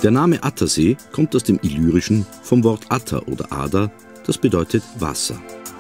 Der Name Attersee kommt aus dem Illyrischen vom Wort Atter oder Ader, das bedeutet Wasser.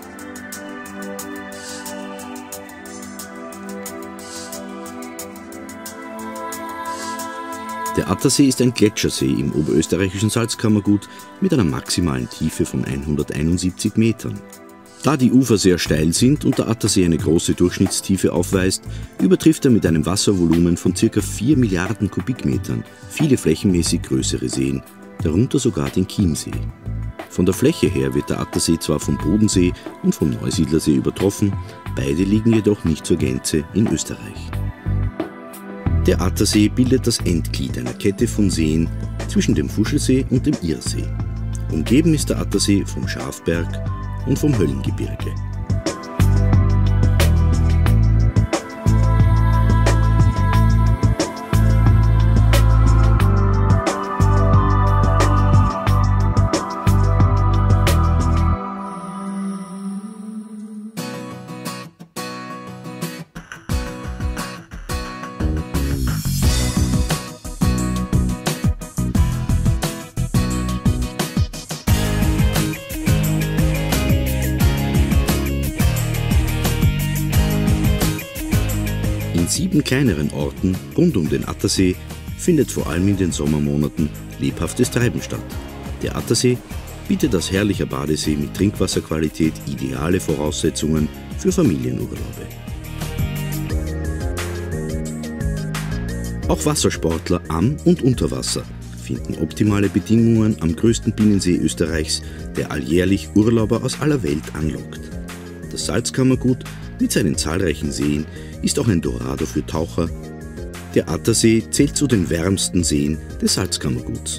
Der Attersee ist ein Gletschersee im oberösterreichischen Salzkammergut mit einer maximalen Tiefe von 171 Metern. Da die Ufer sehr steil sind und der Attersee eine große Durchschnittstiefe aufweist, übertrifft er mit einem Wasservolumen von ca. 4 Milliarden Kubikmetern viele flächenmäßig größere Seen, darunter sogar den Chiemsee. Von der Fläche her wird der Attersee zwar vom Bodensee und vom Neusiedlersee übertroffen, beide liegen jedoch nicht zur Gänze in Österreich. Der Attersee bildet das Endglied einer Kette von Seen zwischen dem Fuschelsee und dem Ihrsee. Umgeben ist der Attersee vom Schafberg und vom Höllengebirge. In 7 kleineren Orten rund um den Attersee findet vor allem in den Sommermonaten lebhaftes Treiben statt. Der Attersee bietet als herrlicher Badesee mit Trinkwasserqualität ideale Voraussetzungen für Familienurlaube. Auch Wassersportler am und unter Wasser finden optimale Bedingungen am größten Binnensee Österreichs, der alljährlich Urlauber aus aller Welt anlockt. Das Salzkammergut mit seinen zahlreichen Seen ist auch ein Dorado für Taucher. Der Attersee zählt zu den wärmsten Seen des Salzkammerguts.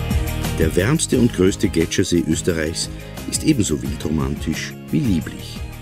Der wärmste und größte Gletschersee Österreichs ist ebenso wildromantisch wie lieblich.